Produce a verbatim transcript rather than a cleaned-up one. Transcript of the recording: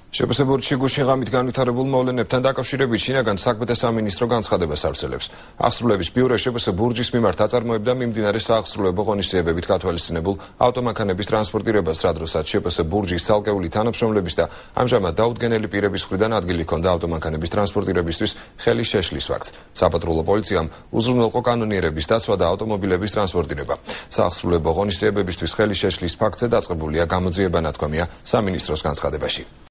შეფასებურჩი გუშინღამით განვითარებულ მოვლენებთან დაკავშირებით შინაგან საქმეთა სამინისტრო განცხადებას ავრცელებს. აღსრულების ბიურო შეფასებურჯის მიმართ აწარმოებდა მიმდინარე სააღსრულებო ღონისძიებებით გათვალისწინებულ ავტომანქანების ტრანსპორტირებას, რა დროსაც შეფასებურჯის ცალკეული თანამშრომლების და ამჟამად დაუდგენელი პირების მხრიდან ადგილი ჰქონდა ავტომანქანების ტრანსპორტირებისთვის ხელის შეშლის ფაქტს. საპატრულო პოლიციამ უზრუნველყო კანონიერების დაცვა და ავტომობილების ტრანსპორტირება. სააღსრულებო ღონისძიებებისთვის ხელის შეშლის ფაქტზე დაწყებულია გამოძიება, ნათქვამია სამინისტროს განცხადებაში.